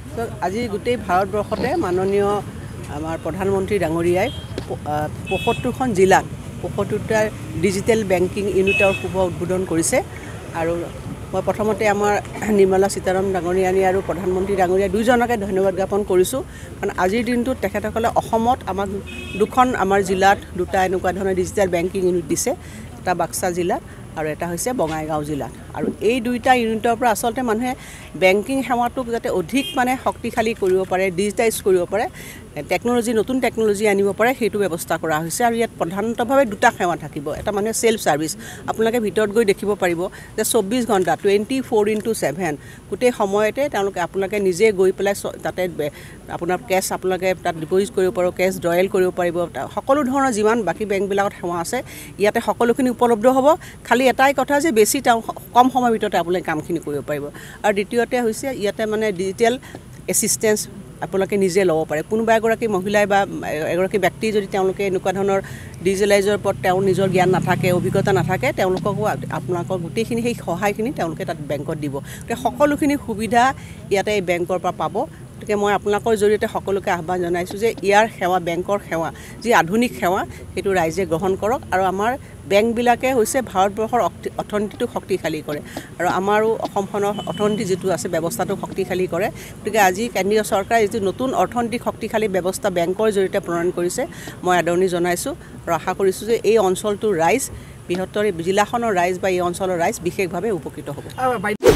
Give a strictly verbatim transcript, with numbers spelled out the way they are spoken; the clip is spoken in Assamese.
আজি গোটেই ভাৰতবৰ্ষতে মাননীয় আমাৰ প্ৰধানমন্ত্ৰী ডাঙৰীয়াই পঁয়সত্তৰখন জিলাত পঁয়সত্তৰটা ডিজিটেল বেংকিং ইউনিটৰ শুভ উদ্বোধন কৰিছে আৰু মই প্ৰথমতে আমাৰ নিৰ্মলা সীতাৰামন ডাঙৰীয়ানী আৰু প্ৰধানমন্ত্ৰী ডাঙৰীয়া দুইজনকে ধন্যবাদ জ্ঞাপন কৰিছোঁ কাৰণ আজিৰ দিনটোত তেখেতসকলে অসমত আমাক দুখন আমাৰ জিলাত দুটা এনেকুৱা ধৰণৰ ডিজিটেল বেংকিং ইউনিট দিছে এটা বাক্সা জিলাত আৰু এটা হৈছে বঙাইগাঁও জিলাত আৰু এই দুইটা ইউনিটৰ পৰা আসলতে মানুহে বেংকিং সেৱাটোক যাতে অধিক মানে শক্তিশালী কৰিব পাৰে ডিজিটাইজ কৰিব পাৰে টেকনলজি নতুন টেকনলজি আনিব পাৰে সেইটো ব্যৱস্থা কৰা হৈছে আৰু ইয়াত প্ৰধানতভাৱে দুটা সেৱা থাকিব এটা মানে সেল্ফ সাৰ্ভিস আপোনালোকে ভিতৰত গৈ দেখিব পাৰিব যে চৌব্বিছ ঘণ্টা টুৱেণ্টি ফ'ৰ ইনটু ছেভেন গোটেই সময়তে তেওঁলোকে আপোনালোকে নিজে গৈ পেলাই তাতে আপোনাৰ কেছ আপোনালোকে তাত ডিপজিট কৰিব পাৰিব কেছ ড্ৰয়েল কৰিব পাৰিব সকলো ধৰণৰ যিমান বাকী বেংকবিলাকত সেৱা আছে ইয়াতে সকলোখিনি উপলব্ধ হ'ব খালি এটাই কথা যে বেছি কম সময়ৰ ভিতৰতে আপোনালোকে কামখিনি কৰিব পাৰিব আৰু দ্বিতীয়তে হৈছে ইয়াতে মানে ডিজিটেল এছিষ্টেন্স আপোনালোকে নিজে ল'ব পাৰে কোনোবা এগৰাকী মহিলাই বা এগৰাকী ব্যক্তি যদি তেওঁলোকে এনেকুৱা ধৰণৰ ডিজিটেলাইজৰ ওপৰত তেওঁ নিজৰ জ্ঞান নাথাকে অভিজ্ঞতা নাথাকে তেওঁলোককো আপোনালোকৰ গোটেইখিনি সেই সহায়খিনি তেওঁলোকে তাত বেংকত দিব গতিকে সকলোখিনি সুবিধা ইয়াতে এই বেংকৰ পৰা পাব গতিকে মই আপোনালোকৰ জৰিয়তে সকলোকে আহ্বান জনাইছোঁ যে ইয়াৰ সেৱা বেংকৰ সেৱা যি আধুনিক সেৱা সেইটো ৰাইজে গ্ৰহণ কৰক আৰু আমাৰ বেংকবিলাকে হৈছে ভাৰতবৰ্ষৰ অৰ্থনীতিটো শক্তিশালী কৰে আৰু আমাৰো অসমখনৰ অৰ্থনীতি যিটো আছে ব্যৱস্থাটো শক্তিশালী কৰে গতিকে আজি কেন্দ্ৰীয় চৰকাৰে যিটো নতুন অৰ্থনৈতিক শক্তিশালী ব্যৱস্থা বেংকৰ জৰিয়তে প্ৰণয়ন কৰিছে মই আদৰণি জনাইছোঁ আৰু আশা কৰিছোঁ যে এই অঞ্চলটোৰ ৰাইজ বৃহত্তৰ জিলাখনৰ ৰাইজ বা এই অঞ্চলৰ ৰাইজ বিশেষভাৱে উপকৃত হ'ব।